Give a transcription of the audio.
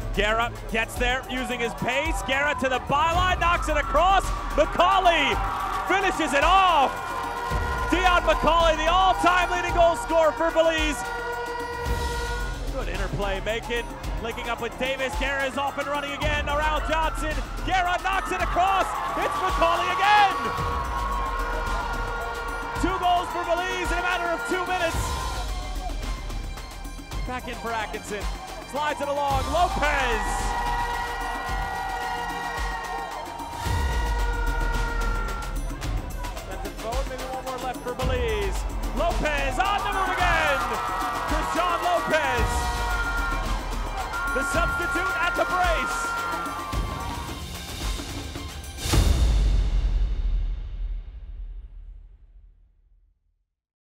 Guerra gets there using his pace. Guerra to the byline, knocks it across. Macaulay finishes it off. Dion Macaulay, the all-time leading goal scorer for Belize. Good interplay, Macon linking up with Davis. Guerra is off and running again around Johnson. Guerra knocks it across. It's Macaulay again. 2 goals for Belize in a matter of 2 minutes. Back in for Atkinson. Slides it along. Lopez. Sends it forward. Maybe one more left for Belize. Lopez on the move again. Christian Lopez. The substitute at the brace.